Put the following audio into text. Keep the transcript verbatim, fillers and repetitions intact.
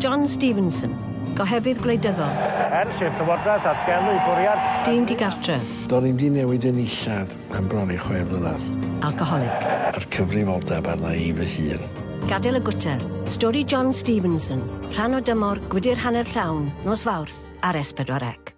John Stevenson, gohebydd gwleidyddol. Er sy'n llywodraeth at gael ei bwriad. Dyn digartref. Do'n i'n di newid yn illad am bron i chwe blynedd. Alcoholic. Yr cyfrifoldeb arna i fy hun. Gadael y gwter, stori John Stevenson, rhan o dymor Gwydir Hanner Llawn, nos Fawrth ar S pedwar C.